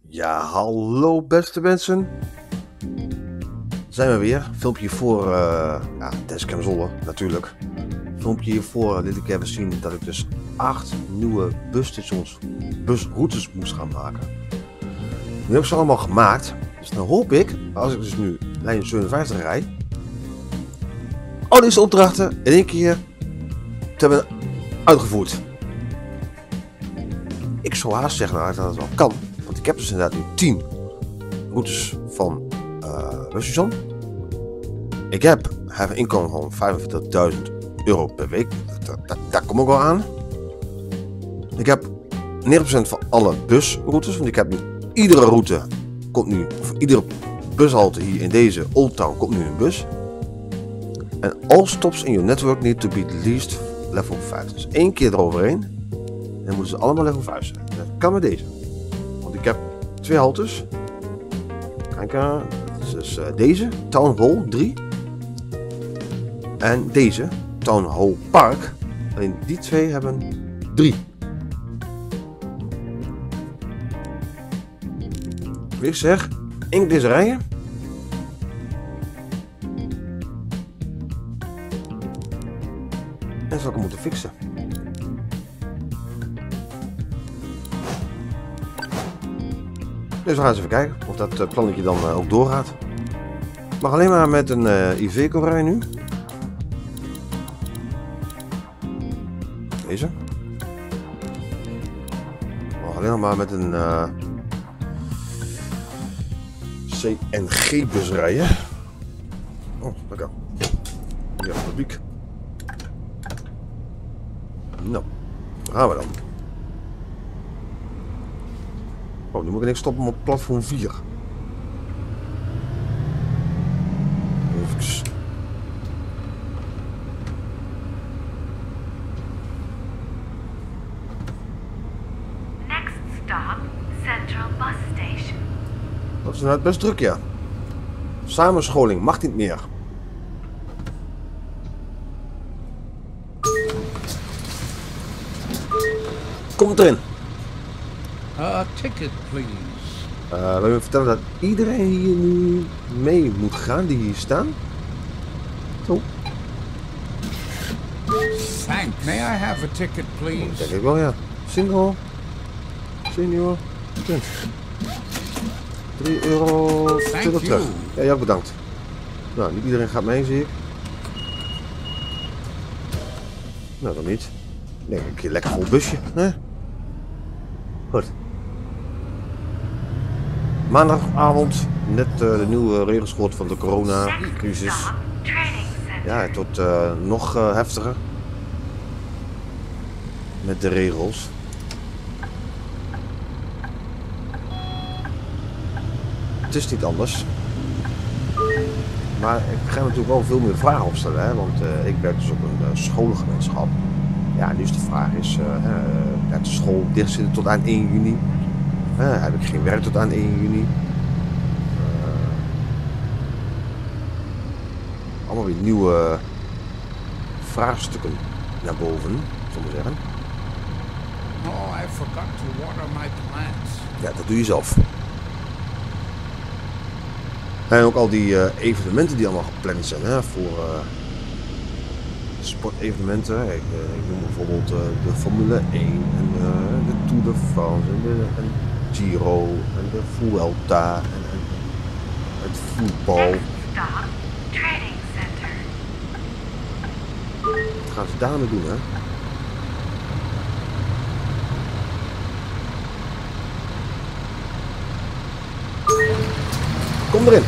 Ja, hallo beste mensen. Zijn we weer. Filmpje voor Dashcam Zwolle natuurlijk. Filmpje hiervoor liet ik even zien dat ik dus 8 nieuwe busroutes moest gaan maken. Nu heb ik ze allemaal gemaakt. Dus dan hoop ik, als ik dus nu lijn 57 rijd, al deze opdrachten in één keer te hebben uitgevoerd. Ik zou haast zeggen dat het wel kan. Want ik heb dus inderdaad nu 10 routes van Busjesson. Ik heb een inkomen van €45.000 per week. Daar kom ik wel aan. Ik heb 90% van alle busroutes. Want ik heb nu iedere route komt nu, voor iedere bushalte hier in deze Old Town komt nu een bus. En all stops in your network need to be at least level 5. Dus 1 keer eroverheen. En dan moeten ze allemaal level 5 zijn. Dat kan met deze. Want ik heb 2 haltes. Kijk, dus deze, Town Hall 3. En deze, Town Hall Park. Alleen die 2 hebben 3. Ik zeg, 1 keer deze rijden. En zal ik hem moeten fixen. Dus we gaan eens even kijken of dat plannetje dan ook doorgaat. Ik mag alleen maar met een Iveco rijden nu. Deze. Ik mag alleen maar met een CNG bus rijden. Oh, lekker. Ja, publiek. Nou, daar gaan we dan. Oh, nu moet ik niks stoppen op platform 4. Even. Next stop, Central Bus Station. Dat is inderdaad best druk, ja. Samenscholing mag niet meer. Komt erin. Ticket, please. We willen vertellen dat iedereen hier nu mee moet gaan die hier staan. Zo. Thank. May I have a ticket, please? Denk ik wel, ja. Single. Senior. Punt. €3. Thank Terug. you. Ja, ja, bedankt. Nou, niet iedereen gaat mee, zie ik. Nou, dan niet. Nee, een keer lekker vol busje. Hè? Goed. Maandagavond net de nieuwe regels gehoord van de coronacrisis. Stop, Training Center. Ja, het wordt nog heftiger met de regels. Het is niet anders. Maar ik ga natuurlijk wel veel meer vragen opstellen, hè? Want ik werk dus op een scholengemeenschap. Ja, nu is de vraag blijft de school dicht zitten tot aan 1 juni? Heb ik geen werk tot aan 1 juni? Allemaal weer nieuwe vraagstukken naar boven, zullen we zeggen. Oh, I forgot to water my plants. Ja, dat doe je zelf. En ook al die evenementen die allemaal gepland zijn, hè, voor sportevenementen. Ik noem bijvoorbeeld de Formule 1 en de Tour de France en Giro en de Vuelta en het voetbal. Next stop, Training Center. Wat gaan ze daarmee doen, hè? Kom erin.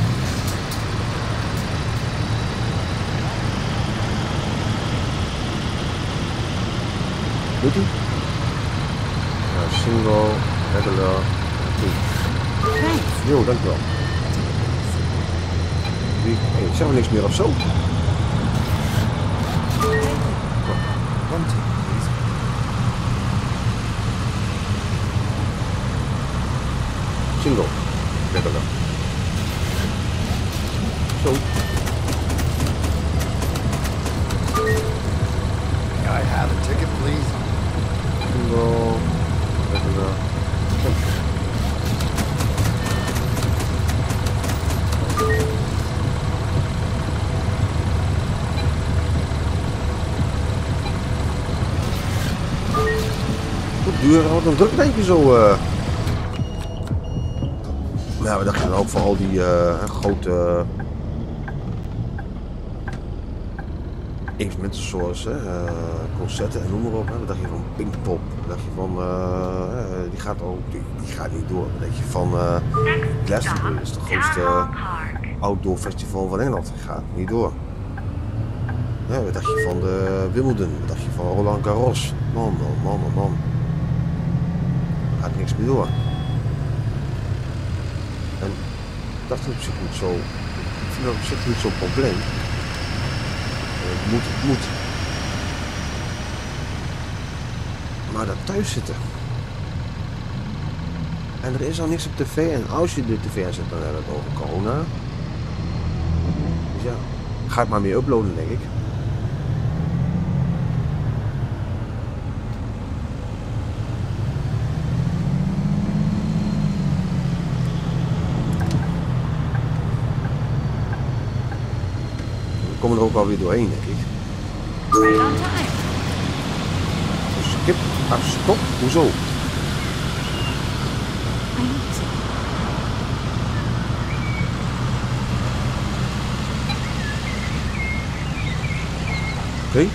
Doet ie? Ja, single, regular, Thanks. Jo, dankjewel. Hey, zeggen we niks meer of zo? One ticket, please. Single, regular. Zo. May I have a ticket, please? Single, regular. Zo. wat een druk beetje zo. Maar ja, we dachten dan ook van al die grote evenementen zoals concerten en noem maar op. Wat dacht je van Pinkpop? Wat dacht je van die gaat ook, die gaat niet door. Wat dacht je van Glastonbury, is het grootste outdoor festival van Engeland. Gaat niet door. Ja, wat dacht je van de Wimbledon? Wat dacht je van Roland Garros? Man. Gaat niks meer door. En dat is op zich niet zo. Ik vind dat op zich niet zo'n probleem. Het moet. Maar dat thuis zitten. En er is al niks op tv. En als je de tv aanzet, dan hebben we het over corona. Dus ja, ga ik maar meer uploaden, denk ik. We komen er ook alweer doorheen, denk ik. Right on time. Skip, stop, hoezo? I need to. Oké.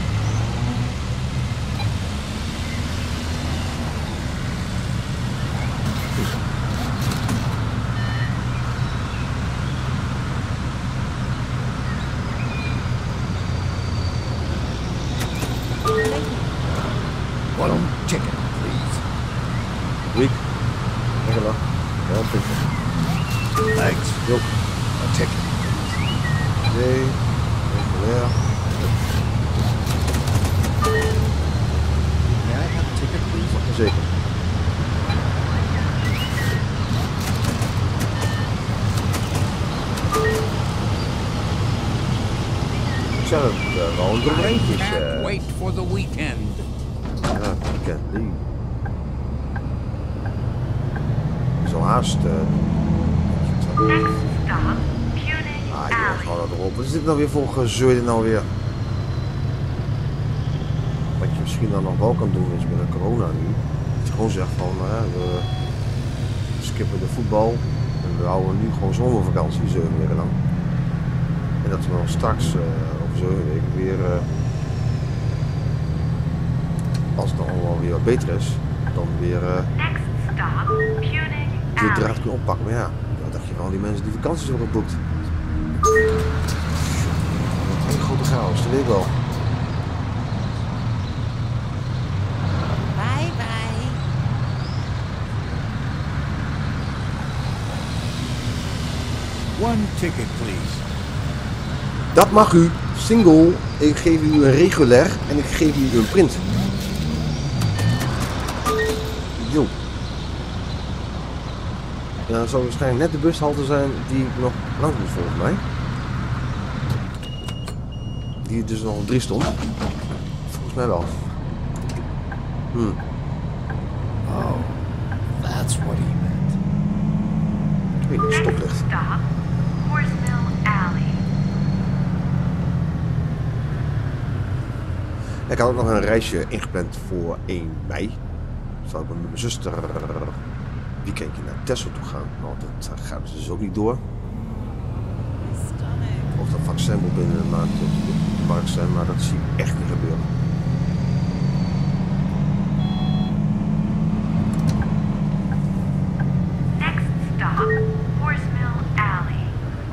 One ticket, please. Week. Lekker dan. Ja, een puntje. Thanks. Jo. A ticket. Oké. Regulier. May I have a ticket, please? Zeker. Ik zeg het wel een doorheen. Can't wait for the weekend. Ja, weekend. Die. Is al haast. Next stop, Puning Ja, Alley. gewoon dat erop. Wat is dit nou weer voor gezeur dit nou weer? Wat je misschien dan nog wel kan doen is met de corona nu. Dat je gewoon zegt van we skippen de voetbal. En we houden nu gewoon zomervakantie 7 weken lang. En dat we dan straks over 7 weken weer, als het dan allemaal weer wat beter is, dan weer Next stop, Puning de Alley. draad kunnen oppakken. Maar ja, wat dacht je van al die mensen die vakanties hebben geboekt? Een grote chaos, dat weet ik wel. Bye bye. One ticket, please. Dat mag u, single. Ik geef u een regulair en ik geef u een print. Jo. En dan zou waarschijnlijk net de bushalte zijn die ik nog langs moet volgens mij. Die dus nog op 3 stond. Volgens mij wel. Oh, that's what he meant. Hey, stoplicht. Next stop, Horsemill Alley. Ik had ook nog een reisje ingepland voor 1 mei. Zou ik met mijn zuster weekendje naar Texel toe gaan. Nou, dat gaat dus ook niet door. Stomach. Of dat vaccin moet binnen een maand op de markt zijn, maar dat zie ik echt niet gebeuren. Next stop, Horsemill Alley.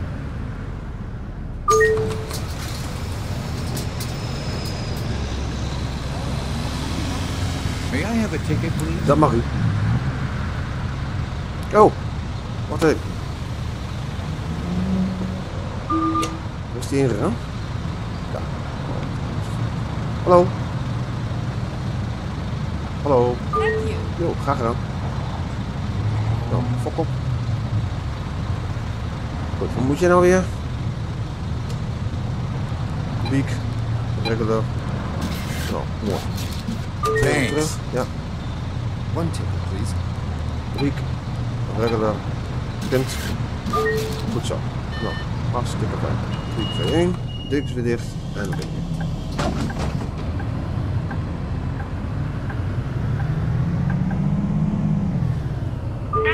May I have a ticket, please? Dat mag u. Oh, wacht even. Waar is die ingegaan? Ja. Hallo. Hallo. Thank you. Jo, graag gedaan. Nou, fok op. Goed, wat moet je nou weer? Week. Regular. Nou, mooi. Thanks. Terug. Ja, One ticket, please. week. Regular. Print. Goed zo. Nou, hartstikke fijn. 3, 2, 1. Dit is weer dicht. En dan ben je.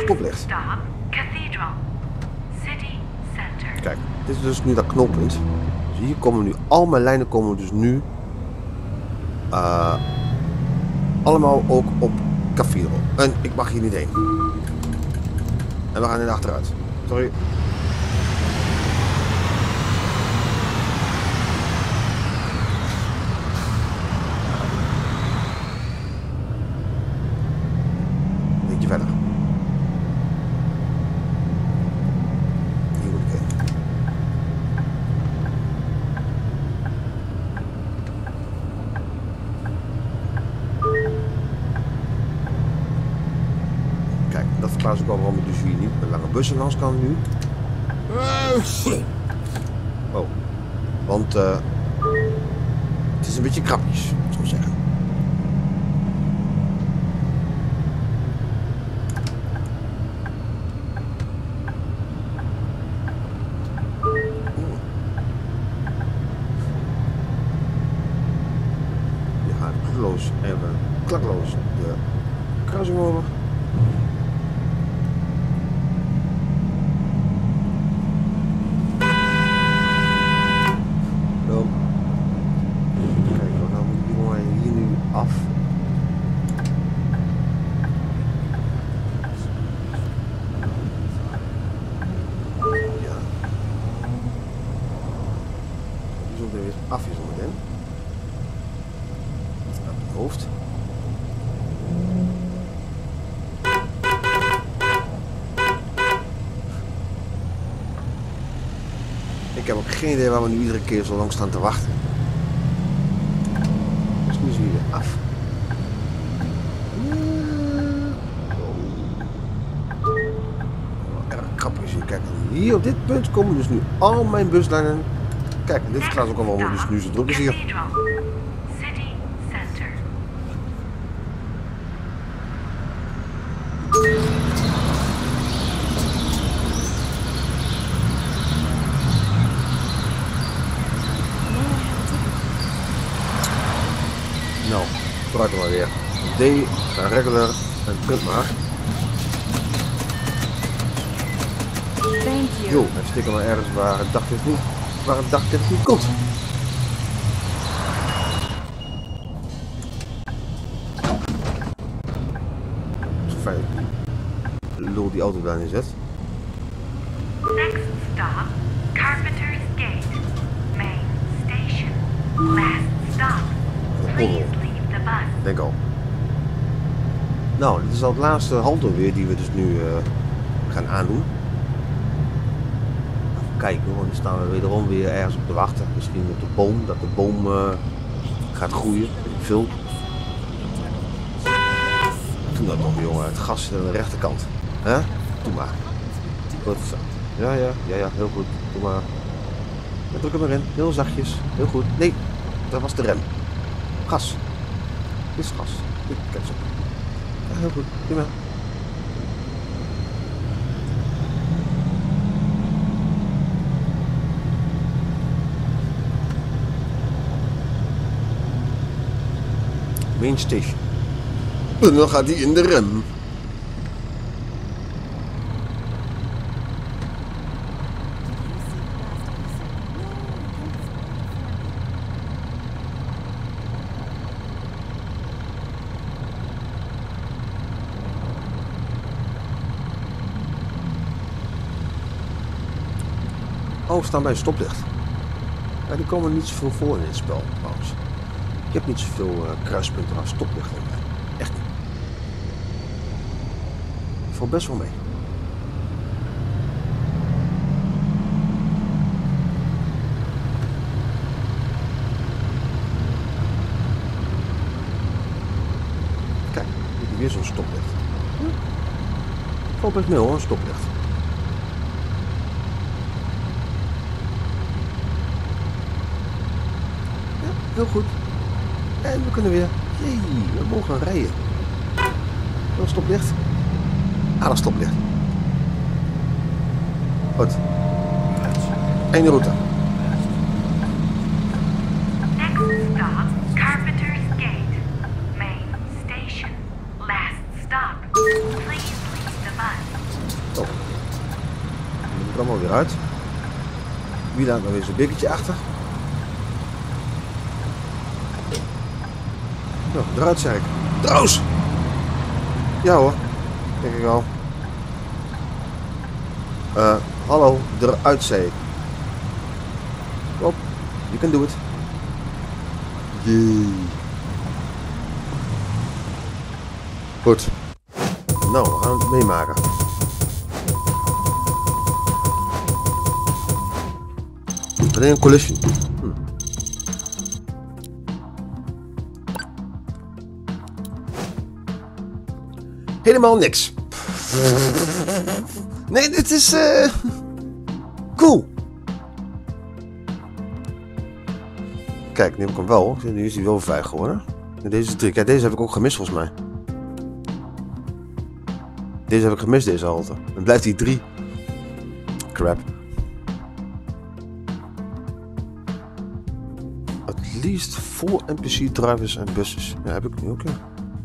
stoplicht. stop, Cathedral. City Center. Kijk, dit is dus nu dat knooppunt. Dus hier komen nu, al mijn lijnen komen dus nu allemaal ook op Cathedral. En ik mag hier niet heen. En we gaan in de achteruit. Sorry. Eentje verder. Hier moet ik heen. Kijk, dat verklaart ook al waarom ik dus hier niet met lange bussen langs kan nu. Oh, want het is een beetje krapjes, zou ik zeggen. Je gaat klakloos even klakloos de kruising over. Zo. Kijk, dan moet die jongen hier nu af. Ja. Die zult er weer af is zometeen. Op het hoofd. Ik heb ook geen idee waar we nu iedere keer zo lang staan te wachten. Dus nu zie je weer af. Erg grappig hier. Kijk, hier op dit punt komen dus nu al mijn buslijnen. Kijk, dit is trouwens ook al waarom het dus nu zo druk is hier. Cathedral. City Center. Nou, vooruit er maar weer. D, ga regular en punt maar. Thank you. Jo, en stik hem maar ergens waar het daglicht niet komt. Zo fijn. Lul die auto daar neerzet. Next stop, Carpenter's Gate. Main station. Last stop. Please leave the bus. Denk al. Nou, dit is al het laatste halte weer die we dus nu gaan aandoen. Even kijken hoor, nu staan we wederom weer ergens op te wachten. Misschien op de boom, dat de boom gaat groeien. Weet ik veel. Doe dat nog jongen, het gas zit aan de rechterkant. Hè? Doe maar. Goed zo. Ja, heel goed. Doe maar. Ja, druk hem erin, heel zachtjes. Heel goed. Nee, dat was de rem. Gas. Dit is gas. Dit, kijk zo. Ja, heel goed. Prima. Main station. En dan gaat hij in de rem. Oh, we staan bij een stoplicht. Ja, die komen niet zoveel voor in dit spel trouwens. Je hebt niet zoveel kruispunten als stoplichten. Echt niet. Valt best wel mee. Kijk, hier is weer zo'n stoplicht. Valt best mee hoor, een stoplicht. Heel goed. En we kunnen weer. Jee, we mogen rijden. Dat stoplicht. Ah, dat stoplicht. Goed. Eén route. Next stop, Carpenter's Gate. Main station. Last stop. Please leave the bus. Oh. Dan moet ik allemaal weer uit. Wie laat nou weer zo'n bekertje achter? Nou, eruit zei ik. Trouwens! Ja hoor. Denk ik al. Hallo, eruit zei ik. Op, you can do it. Jee. Goed. Nou, we gaan het meemaken. Alleen een collision. Helemaal niks. Nee, dit is cool. Kijk, nu heb ik hem wel. Nu is hij wel 5 geworden. Deze 3. Kijk, deze heb ik ook gemist volgens mij. Deze heb ik gemist, deze halte. Dan blijft hij 3. Crap. At least 4 NPC drivers en buses. Ja, heb ik nu ook. Ja.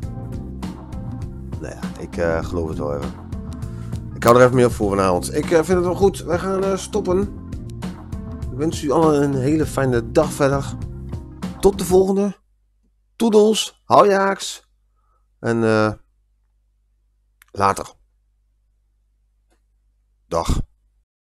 Nou ja, ik geloof het wel even. Ik hou er even mee op voor vanavond. Ik vind het wel goed. Wij gaan stoppen. Ik wens u allen een hele fijne dag verder. Tot de volgende. Toedels. Houjaaks. En later. Dag.